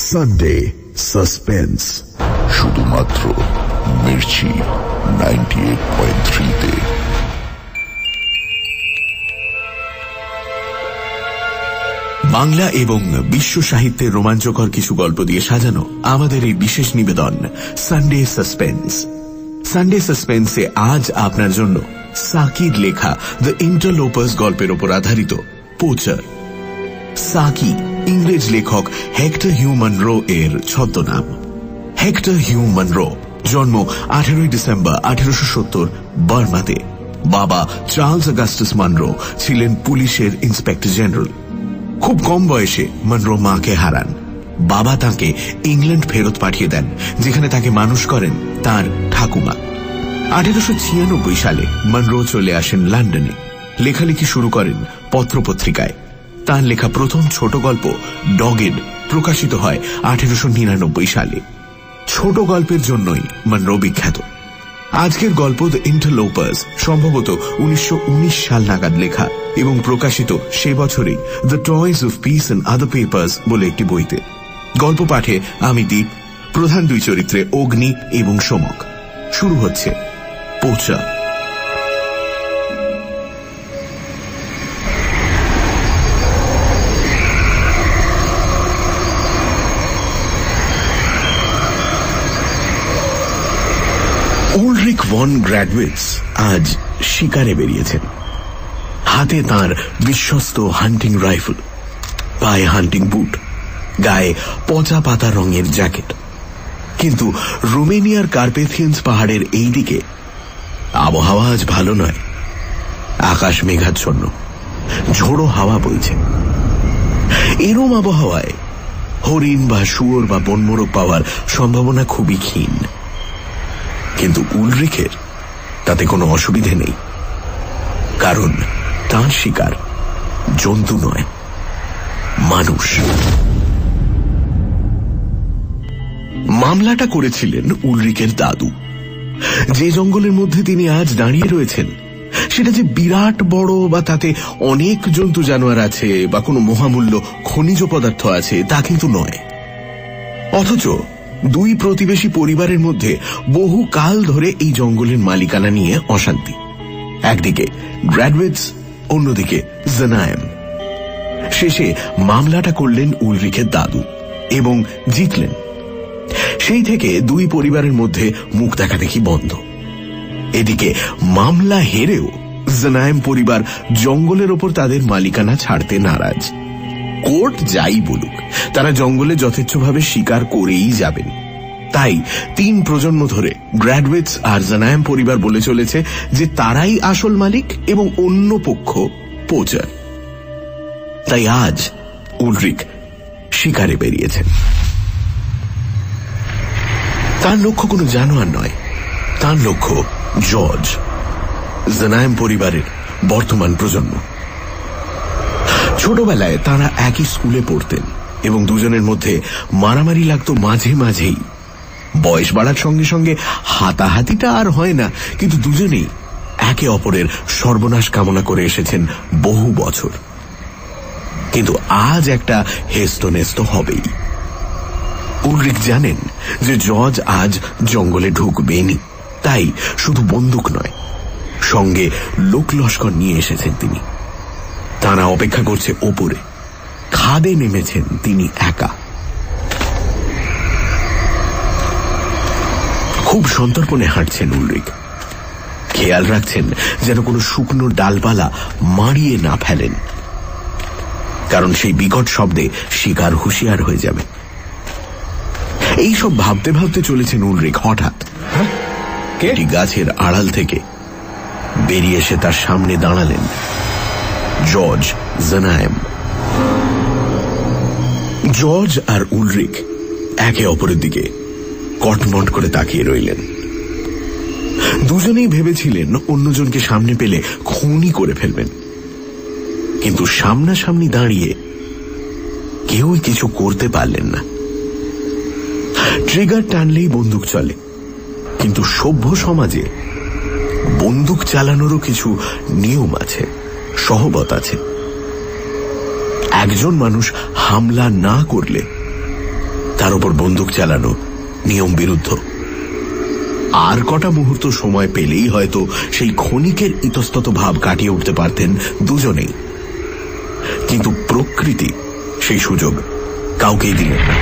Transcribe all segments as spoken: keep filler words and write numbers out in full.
Sunday suspense, শুধুমাত্র Mirchi ninety eight point three তে। বাংলা এবং বিশ্ব সাহিত্যের রোমাঞ্চকর কিছু গল্প দিয়ে সাজানো আমাদের এই বিশেষ নিবেদন সানডে সাসপেন্স। সানডে সাসপেন্সে আজ আপনার জন্য সাকির লেখা দ্য ইন্টারলোপার্স গল্পের ওপর আধারিত পোচার। সাকি ইংরেজ লেখক হেক্টর হিউ মনরো এর ছদ্মনাম। হেক্টর হিউ মনরো জন্ম আঠেরোই ডিসেম্বর আঠেরোশো সত্তর বার্মাতে। বাবা চার্লস অগাস্টাস মনরো ছিলেন পুলিশের ইন্সপেক্টর জেনারেল। খুব কম বয়সে মনরো মাকে হারান। বাবা তাকে ইংল্যান্ড ফেরত পাঠিয়ে দেন, যেখানে তাকে মানুষ করেন তার ঠাকুমা। আঠেরোশো ছিয়ানব্বই সালে মনরো চলে আসেন লন্ডনে। লেখালেখি শুরু করেন পত্রপত্রিকায়। তার লেখা প্রথম ছোট গল্প ডগেড প্রকাশিত হয় আঠেরোশো নিরানব্বই সালে। ছোট গল্পের জন্যই মনরো বিখ্যাত। আজকের গল্প দ্য ইন্টারলোপার্স সম্ভবত উনিশশো উনিশ সাল নাগাদ লেখা এবং প্রকাশিত সে বছরই the toys of peace and other papers বলে একটি বইতে। গল্প পাঠে আমি দীপ, প্রধান দুই চরিত্রে অগ্নি এবং সমক। শুরু হচ্ছে পোচার। উলরিক ভন গ্র্যাডউইটস আজ শিকারে বেরিয়েছেন। হাতে তাঁর বিশ্বস্ত হান্টিং রাইফেল, পায়ে হান্টিং বুট, গায়ে পচা পাতা রঙের জ্যাকেট। কিন্তু রোমেনিয়ার কার্পেথিয়ান্স পাহাড়ের এই দিকে আবহাওয়া আজ ভালো নয়। আকাশ মেঘাচ্ছন্ন, ঝোড়ো হাওয়া বইছে। এরম আবহাওয়ায় হরিণ বা শুয়োর বা বনমোরগ পাওয়ার সম্ভাবনা খুবই ক্ষীণ। কিন্তু উলরিকের তাতে কোনো অসুবিধে নেই, কারণ তাঁর শিকার জন্তু নয়, মানুষ। মামলাটা করেছিলেন উলরিকের দাদু। যে জঙ্গলের মধ্যে তিনি আজ দাঁড়িয়ে রয়েছেন সেটা যে বিরাট বড় বা তাতে অনেক জন্তু জানোয়ার আছে বা কোনো মহামূল্য খনিজ পদার্থ আছে তা কিন্তু নয়। অথচ দুই প্রতিবেশী পরিবারের মধ্যে বহু কাল ধরে এই জঙ্গলের মালিকানা নিয়ে অশান্তি। একদিকে গ্র্যাডউইটস, অন্যদিকে জনায়েম। শেষে মামলাটা করলেন উলরিকের দাদু এবং জিতলেন। সেই থেকে দুই পরিবারের মধ্যে মুখ দেখাদেখি বন্ধ। এদিকে মামলা হেরেও জনায়েম পরিবার জঙ্গলের ওপর তাদের মালিকানা ছাড়তে নারাজ। কোর্ট যাই বলুক, তারা জঙ্গলে যথেচ্ছভাবে শিকার করেই যাবেন। তাই তিন প্রজন্ম ধরে গ্র্যাডউইটস আর জনায়েম পরিবার বলে চলেছে যে তারাই আসল মালিক এবং অন্য পক্ষ পোচার। তাই আজ উলরিক শিকারে বেরিয়েছেন। তার লক্ষ্য কোনো জানোয়ার নয়, তার লক্ষ্য জর্জ, জনায়েম পরিবারের বর্তমান প্রজন্ম। ছোটবেলায় তারা একই স্কুলে পড়তেন এবং দুজনের মধ্যে মারামারি লাগতো মাঝে মাঝেই। বয়স বাড়ার সঙ্গে সঙ্গে হাতাহাতিটা আর হয় না, কিন্তু দুজনেই একে অপরের সর্বনাশ কামনা করে এসেছেন বহু বছর। কিন্তু আজ একটা হেস্তনেস্ত হবেই। উলরিক জানেন যে জর্জ আজ জঙ্গলে ঢুকবেনি, তাই শুধু বন্দুক নয়, সঙ্গে লোক লস্কর নিয়ে এসেছেন তিনি। তারা অপেক্ষা করছে ওপরে। খাদে নেমেছেন তিনি একা। খুব সন্তর্পণে হাঁটছেন উলরিক। খেয়াল রাখছেন যেন কোনো শুকনো ডালপালা মারিয়ে না ফেলেন, কারণ সেই বিকট শব্দে শিকার হুঁশিয়ার হয়ে যাবে। এইসব ভাবতে ভাবতে চলেছেন উলরিক। হঠাৎ একটি গাছের আড়াল থেকে বেরিয়ে এসে তার সামনে দাঁড়ালেন জর্জ জনায়েম। জর্জ আর উলরিক একে অপরের দিকে কটমট করে তাকিয়ে রইলেন। দুজনেই ভেবেছিলেন অন্যজনকে সামনে পেলে খুনই করে ফেলবেন, কিন্তু সামনাসামনি দাঁড়িয়ে কেউই কিছু করতে পারলেন না। ট্রিগার টানলেই বন্দুক চলে, কিন্তু সভ্য সমাজে বন্দুক চালানোরও কিছু নিয়ম আছে, সহবত আছে। একজন মানুষ হামলা না করলে তার উপর বন্দুক চালানো নিয়ম বিরুদ্ধ। আর কটা মুহূর্ত সময় পেলেই হয়তো সেই ক্ষণিকের ইতস্তত ভাব কাটিয়ে উঠতে পারতেন দুজনেই, কিন্তু প্রকৃতি সেই সুযোগ কাউকেই দিলেন না।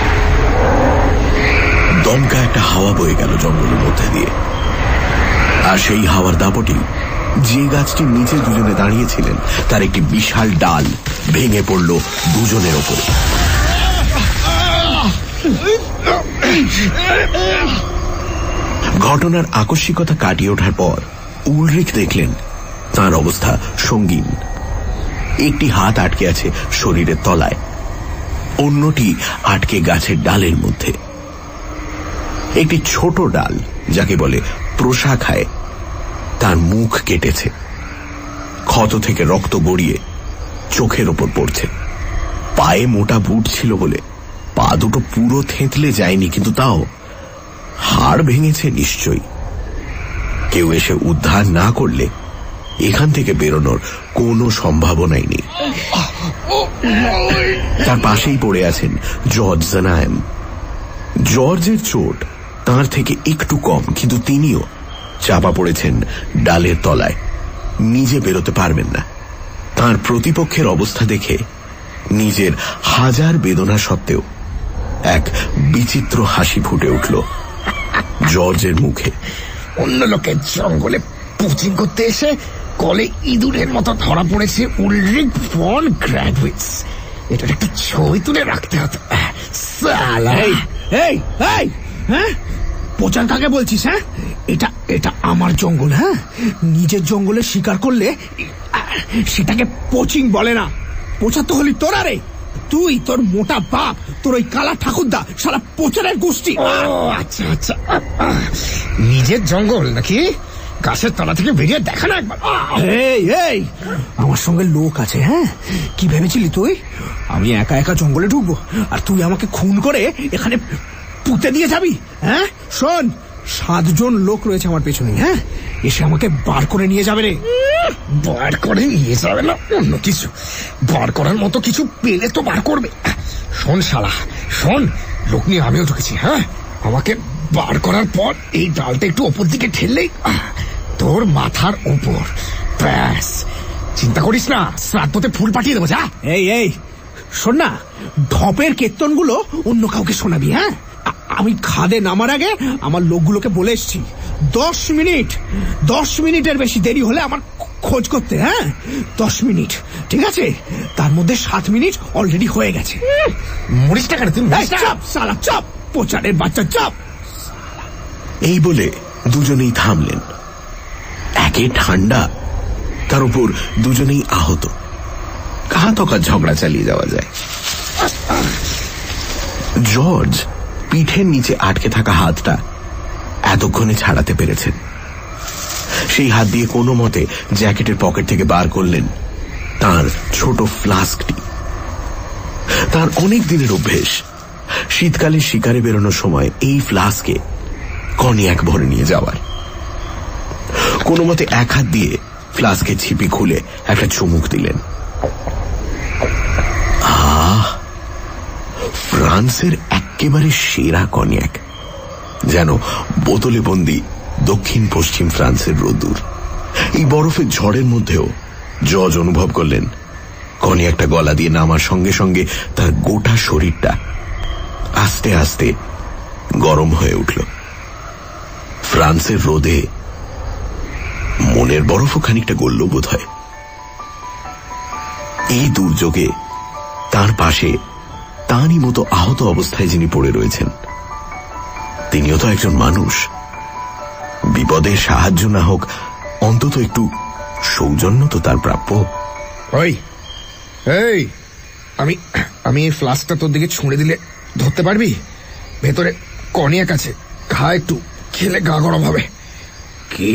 দমকা একটা হাওয়া বয়ে গেল জঙ্গলের মধ্যে দিয়ে, আর সেই হাওয়ার দাপটেই যে গাছটির নিচে দুজনে দাঁড়িয়েছিলেন তার একটি বিশাল ডাল ভেঙে পড়ল দুজনের ওপর। ঘটনার আকস্মিকতা কাটিয়ে ওঠার পর উলরিক দেখলেন তার অবস্থা সঙ্গীন। একটি হাত আটকে আছে শরীরের তলায়, অন্যটি আটকে গাছের ডালের মধ্যে। একটি ছোট ডাল, যাকে বলে প্রশাখায়, তার মুখ কেটেছে। ক্ষত থেকে রক্ত গড়িয়ে চোখের ওপর পড়ছে। পায়ে মোটা বুট ছিল বলে পা দুটো পুরো থেঁতলে যায়নি, কিন্তু তাও হাড় ভেঙেছে নিশ্চয়ই। কেউ এসে উদ্ধার না করলে এখান থেকে বেরোনোর কোনো সম্ভাবনাই নেই। তার পাশেই পড়ে আছেন জর্জ জনায়েম। জর্জের চোট তার থেকে একটু কম, কিন্তু তিনিও চাপা পড়েছেন ডালের তলায়, নিজে বেরোতে পারবেন না। তার প্রতিপক্ষের অবস্থা দেখে নিজের হাজার বেদনা সত্ত্বেও এক বিচিত্র হাসি ফুটে উঠল জর্জের মুখে। অন্য লোকের জঙ্গলে পোচিং করতে এসে কলে ইঁদুরের মতো ধরা পড়েছে উলরিক ফন গ্র্যাডউইটস। এটার একটা ছবি তুলে রাখতে হতো। হ্যাঁ, পোচার কাকে বলছিস? হ্যাঁ, এটা এটা আমার জঙ্গল। হ্যাঁ, নিজের জঙ্গলে শিকার করলে সেটাকে পোচিং বলে না। পোচা তো হলি তোরা রে, তুই, তোর মোটা বাপ, তোর ওই কালা ঠাকুরদা, সারা পোচারের গোষ্ঠী। আচ্ছা আচ্ছা, নিজের জঙ্গল নাকি? গাছের তলা থেকে বেরিয়ে দেখা না একবার। এই এই আমার সঙ্গে লোক আছে। হ্যাঁ, কি ভেবেছিলি তুই আমি একা একা জঙ্গলে ঢুকবো আর তুই আমাকে খুন করে এখানে পুঁতে দিয়ে যাবি? হ্যাঁ, শোন, সাতজন লোক রয়েছে আমার পেছনে। হ্যাঁ, এসে আমাকে বার করে নিয়ে যাবে রে। বার করে নিয়ে যাবে না অন্য কিছু, বার করার মতো কিছু পেলে তো বার করবে। শোন শালা, শোন, লোক নিয়ে আমিও ঢুকেছি। হ্যাঁ, আমাকে বার করার পর এই ডালটা একটু ওপর দিকে ঠেললেই তোর মাথার উপর, ব্যাস। চিন্তা করিস না, শ্রাদ্ধতে ফুল পাঠিয়ে দেবো। যা। এই এই শোন না, ঢপের কীর্তনগুলো অন্য কাউকে শোনাবি। হ্যাঁ, আমি খাদে নামার আগে আমার লোকগুলোকে বলে এসছি, দশ মিনিট দশ মিনিটের বেশি দেরি হলে আমার খোঁজ করতে। হ্যাঁ, দশ মিনিট, ঠিক আছে? তার মধ্যে সাত মিনিট অলরেডি হয়ে গেছে। মরিস টাকা তুই। চাপ সালা, চাপ, পোচারের বাচ্চা, চাপ। এই বলে দুজনেই থামলেন। একে ঠান্ডা, তার উপর দুজনেই আহত। কাহা তকা ঝগড়া চালিয়ে যাওয়া যায়। জর্জ পিঠের নিচে আটকে থাকা হাতটা এতক্ষণে ছাড়াতে পেরেছেন। সেই হাত দিয়ে কোনো মতে জ্যাকেটের পকেট থেকে বার করলেন তার ছোট ফ্লাস্কটি। তার অনেক দিনের অভ্যেস, শীতকালে শিকারে বেরোনোর সময় এই ফ্লাস্কে কনিয়াক ভরে নিয়ে যাওয়ার। কোনো মতে এক হাত দিয়ে ফ্লাস্কের ছিপি খুলে একটা চুমুক দিলেন। আহ, ফ্রান্সের একেবারে সেরা কনিয়াক, যেন বোতলে বন্দি দক্ষিণ পশ্চিম ফ্রান্সের রোদ্দুর। এই বরফের ঝড়ের মধ্যেও জজ অনুভব করলেন কনিয়াকটা গলা দিয়ে নামার সঙ্গে সঙ্গে তার গোটা শরীরটা আস্তে আস্তে গরম হয়ে উঠল। ফ্রান্সের রোদে মনের বরফও খানিকটা গলল বোধ হয়। এই দুর্যোগে তার পাশে তাঁরই মতো আহত অবস্থায় যিনি পড়ে রয়েছেন, তিনিও তো একজন মানুষ। বিপদে সাহায্য না হোক, অন্তত একটু সৌজন্য তো তার প্রাপ্য। ওই এই, আমি আমি এই ফ্লাস্কটা তোর দিকে ছুঁড়ে দিলে ধরতে পারবি? ভেতরে কনিয়াক আছে, খা একটু, খেলে গা গরম হবে। কি?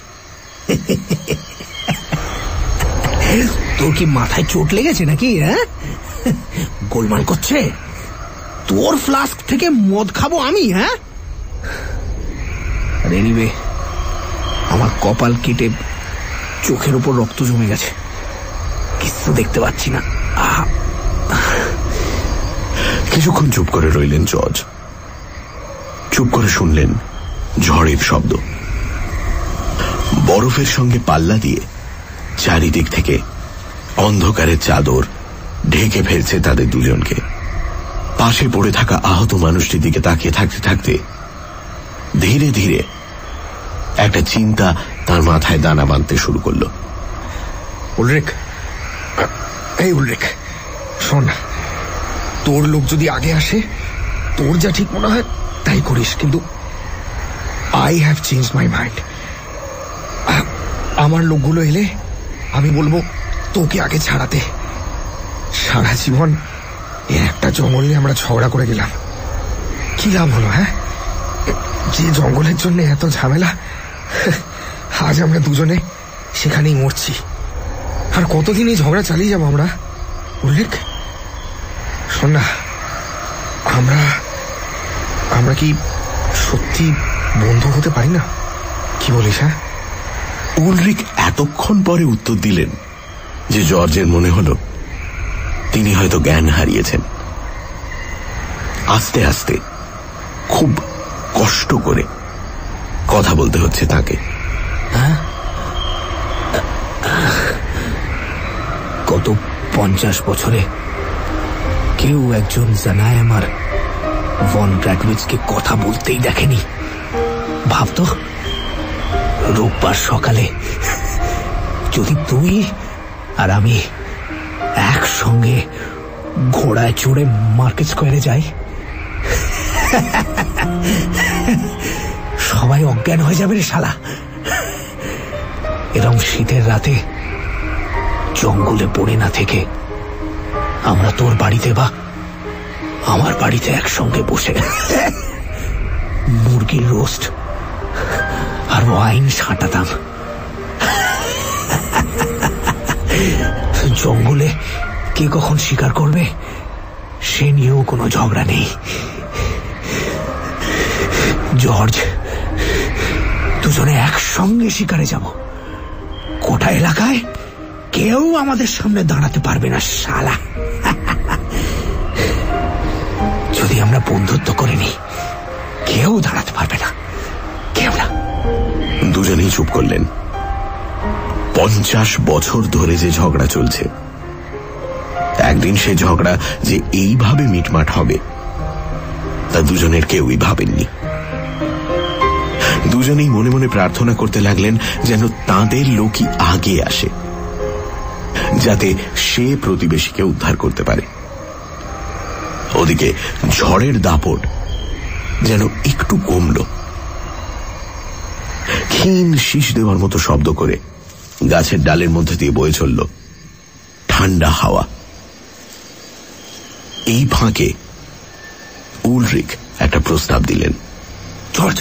তোর কি মাথায় চোট লেগেছে নাকি? হ্যাঁ, গোলমাল করছে? তোর ফ্লাস্ক থেকে মদ খাবো আমি? হ্যাঁ, আর এনিওয়ে আমার কপাল কেটে চোখের উপর রক্ত জমে গেছে, কিছু দেখতে পাচ্ছি না। কিছুক্ষণ চুপ করে রইলেন জর্জ। চুপ করে শুনলেন ঝড়ের শব্দ। বরফের সঙ্গে পাল্লা দিয়ে চারিদিক থেকে অন্ধকারের চাদর ঢেকে ফেলছে তাদের দুজনকে। পাশে পড়ে থাকা আহত মানুষটির দিকে তাকিয়ে থাকতে থাকতে ধীরে ধীরে একটা চিন্তা তার মাথায় দানা বাঁধতে শুরু করল। উলরিক, এই উলরিক, শোন, তোর লোক যদি আগে আসে তোর যা ঠিক মনে হয় তাই করিস, কিন্তু I have change my mind. আমার লোকগুলো এলে আমি বলবো তোকে আগে ছাড়াতে। সারা জীবন একটা জঙ্গল নিয়ে আমরা ঝগড়া করে গেলাম, কি লাভ হলো? হ্যাঁ, যে জঙ্গলের জন্য এত ঝামেলা, আজ আমরা দুজনে সেখানেই মরছি। আর কতদিন এই ঝগড়া চালিয়ে যাবো আমরা? উল্লেখ, শোন না, আমরা আমরা কি সত্যি বন্ধু হতে পারি না? কি বলিস? হ্যাঁ। উলরিক এতক্ষণ পরে উত্তর দিলেন যে জর্জের মনে হল তিনি হয়তো জ্ঞান হারিয়েছেন। আস্তে আস্তে খুব কষ্ট করে কথা বলতে হচ্ছে তাকে। গত পঞ্চাশ বছরে কেউ একজন জানায়ম আর ভন গ্র্যাডউইটসকে কথা বলতেই দেখেনি। ভাবতো রোববার সকালে যদি তুই আর আমি একসঙ্গে ঘোড়ায় চড়ে মার্কেট স্কোয়ারে যাই, সবাই অজ্ঞান হয়ে যাবে রে শালা। এরম শীতের রাতে জঙ্গলে পড়ে না থেকে আমরা তোর বাড়িতে বা আমার বাড়িতে একসঙ্গে বসে মুরগির রোস্ট আর ওয়াইন ছাঁটাতাম। জঙ্গলে কে কখন শিকার করবে সে নিয়েও কোনো ঝগড়া নেই। জর্জ, দুজনে একসঙ্গে শিকারে যাব। কোটা এলাকায় কেউ আমাদের সামনে দাঁড়াতে পারবে না শালা। যদি আমরা বন্ধুত্ব করে নিই কেউ দাঁড়াতে পারবে না, কেউ না। দুজনেই চুপ করলেন। পঞ্চাশ বছর ধরে যে ঝগড়া চলছে, একদিন সে ঝগড়া যে এইভাবে মিটমাট হবে তা দুজনের কেউই ভাবেননি। দুজনেই মনে মনে প্রার্থনা করতে লাগলেন যেন তাঁদের লোকই আগে আসে, যাতে সে প্রতিবেশীকে উদ্ধার করতে পারে। ওদিকে ঝড়ের দাপট যেন একটু কমল। ক্ষীণ শীষ দেওয়ার মতো শব্দ করে গাছের ডালের মধ্যে দিয়ে বয়ে চলল ঠান্ডা হাওয়া। এই ফাঁকে উলরিক একটা প্রস্তাব দিলেন। জর্জ,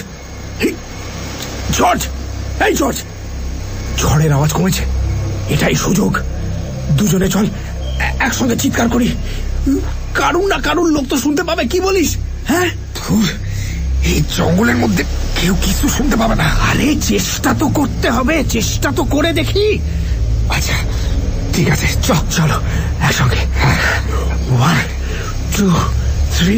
জর্জ, এই জর্জ, ঝড়ের আওয়াজ কমেছে, এটাই সুযোগ। দুজনে চল একসঙ্গে চিৎকার করি, কারুন না কারুন লোক তো শুনতে পাবে। কি বলিস? হ্যাঁ, এই জঙ্গলের মধ্যে কেউ কিছু শুনতে পাবে না। আরে চেষ্টা তো করতে হবে, চেষ্টা তো করে দেখি। আচ্ছা ঠিক আছে, চল চলো একসঙ্গে। One two three.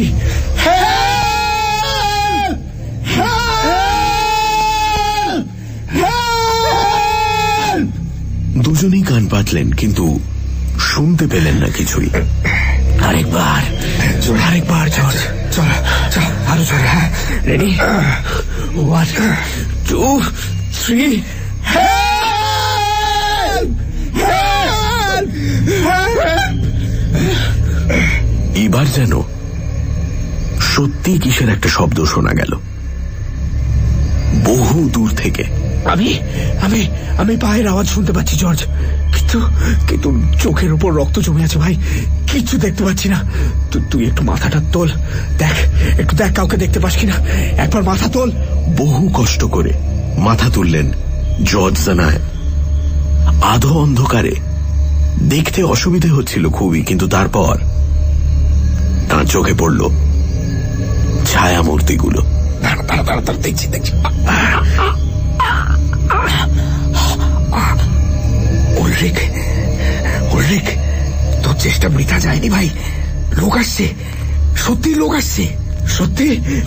দুজনেই কান পাতলেন কিন্তু শুনতে পেলেন না কিছুই। আরেকবার, আরেকবার জর্জ, চল চল, আরো জোরে। হ্যাঁ, রেডি? One two three. এবার যেন সত্যি কিসের একটা শব্দ শোনা গেল বহু দূর থেকে। আমি আমি আমি পায়ের আওয়াজ শুনতে পাচ্ছি জর্জ, কিন্তু কিন্তু চোখের উপর রক্ত জমে আছে ভাই, কিচ্ছু দেখতে পাচ্ছি না। তুই একটু মাথাটা তোল, দেখ, একটু দেখ কাউকে দেখতে পাস কিনা, একবার মাথা তোল। বহু কষ্ট করে মাথা তুললেন জর্জ জানায়ম। আধো অন্ধকারে দেখতে অসুবিধে হচ্ছিল খুবই, কিন্তু তারপর তাঁর চোখে পড়ল ছায়ামূর্তিগুলো। দাঁড়া দাঁড়া দাঁড়া দাঁড়া, দেখছি দেখছি। উলরিক, উলরিক, তোর চেষ্টা বৃথা যায়নি ভাই, লোক আসছে, সত্যি লোক আসছে? সত্যি?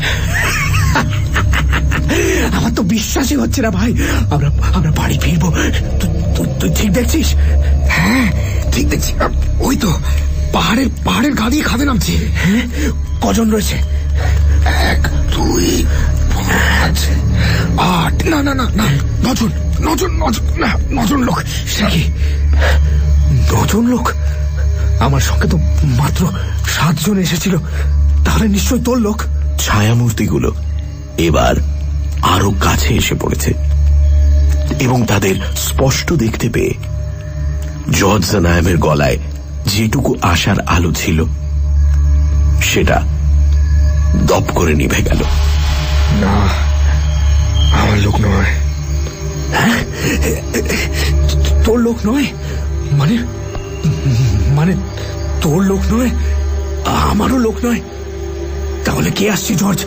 আমার তো বিশ্বাসই হচ্ছে না ভাই। আমরা আমরা বাড়ি ফিরবো। তুই ঠিক দেখছিস? হ্যাঁ ঠিক দেখছি। ওই তো পাহাড়ের পাহাড়ের গা দিয়ে খাদে নামছে। হ্যাঁ, কজন রয়েছে? এক দুই পাঁচ আট, না না না না নজন নজন নজন না নজন লোক। সাকি, নজন লোক? আমার সঙ্গে তো মাত্র সাতজন এসেছিল, তাহলে নিশ্চয় তোর লোক। ছায়ামূর্তিগুলো এবার আরো কাছে এসে পড়েছে এবং তাদের স্পষ্ট দেখতে পেয়ে জর্জ জানায়েমের গলায় যেটুকু আশার আলো ছিল সেটা দপ করে নিভে গেল। না, আমার লোক নয়। হ্যাঁ, তোর লোক নয়? মানে মানে তোর লোক নয়, আমারও লোক নয়। তাহলে কে আসছে জর্জ?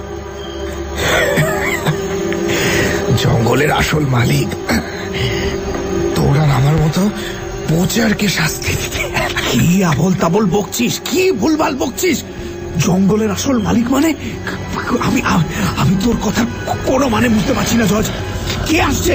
জঙ্গলের আসল মালিক তোর আর আমার মতো পোচারকে শাস্তি দিতে। কি আবল তাবল বকছিস? কি ভুলভাল বকছিস? জঙ্গলের আসল মালিক মানে? আমি আমি তোর কথা কোনো মানে বুঝতে পারছি না জর্জ। কে আসছে?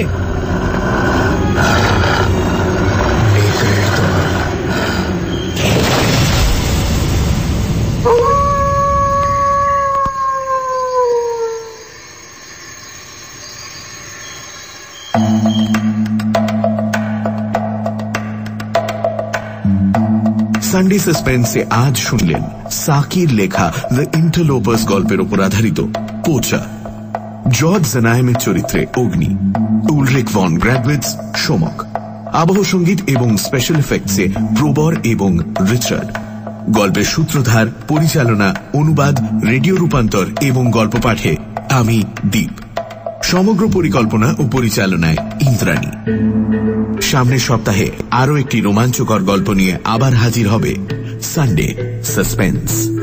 সানডে সাসপেন্সে আজ শুনলেন সাকির লেখা দ্য ইন্টারলোপার্স গল্পের উপর আধারিত পোচার। জর্জ জানায়েমের চরিত্রে অগ্নি, উলরিক ভন গ্র্যাডউইটস সোমক, আবহ সঙ্গীত এবং স্পেশাল এফেক্টসে প্রবর এবং রিচার্ড। গল্পের সূত্রধার, পরিচালনা, অনুবাদ, রেডিও রূপান্তর এবং গল্প পাঠে আমি দীপ। সমগ্র পরিকল্পনা ও পরিচালনায় ইন্দ্রাণী। সামনের সপ্তাহে আরো একটি রোমাঞ্চকর গল্প নিয়ে আবার হাজির হবে সানডে সাসপেন্স।